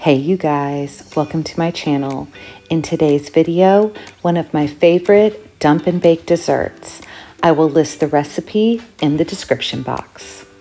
Hey you guys, welcome to my channel. In today's video, one of my favorite dump and bake desserts. I will list the recipe in the description box.